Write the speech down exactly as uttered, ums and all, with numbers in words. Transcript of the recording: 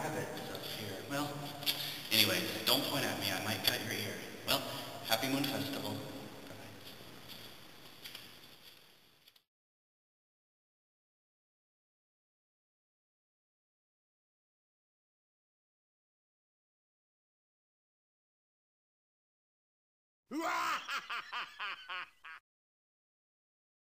rabbits up here. Well, anyway, don't point at me. I might cut your ear. Well, Happy Moon Festival. Bye-bye.